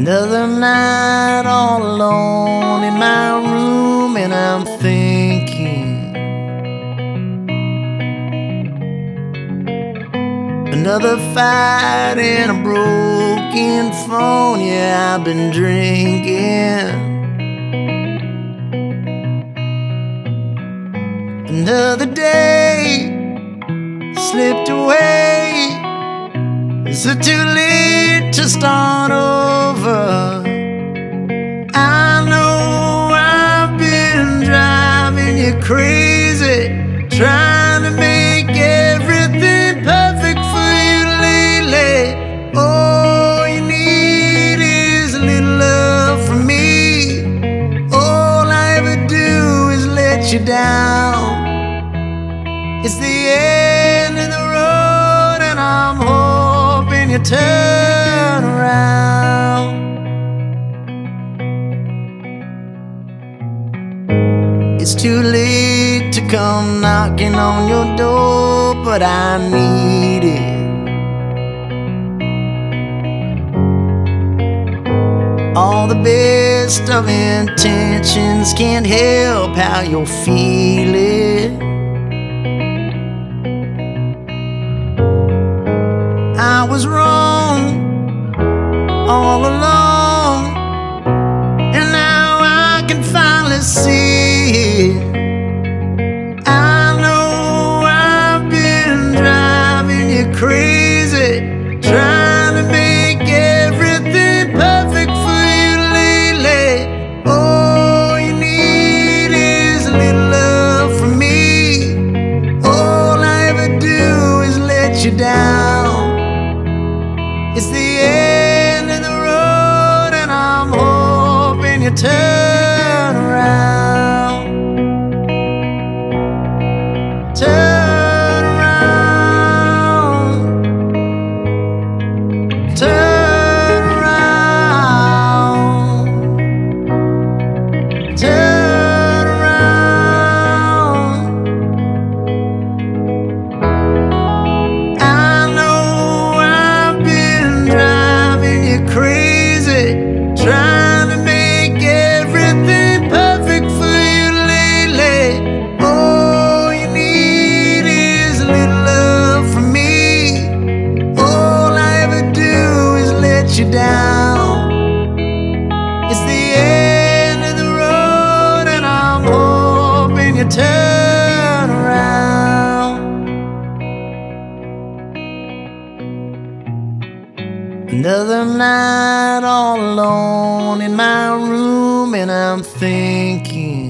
Another night all alone in my room, and I'm thinking. Another fight and a broken phone, yeah, I've been drinking. Another day slipped away. Is it too late to start over? I know I've been driving you crazy, trying to make everything perfect for you lately. All you need is a little love from me. All I ever do is let you down. It's the end of the road, and I'm hoping you turn around. It's too late to come knocking on your door, but I need it. All the best of intentions can't help how you're feeling. I was wrong all along, and now I can finally see it. I know I've been driving you crazy, trying to make everything perfect for you lately. All you need is a little love from me. All I ever do is let you down. It's the end of the road, and I'm hoping you turn around. Turn around. Turn around. Turn around. I know I've been driving you crazy, trying to make everything perfect for you lately. All you need is a little love from me. All I ever do is let you down. It's the end of the road, and I'm hoping you turn around. Another night all alone in my room, and I'm thinking.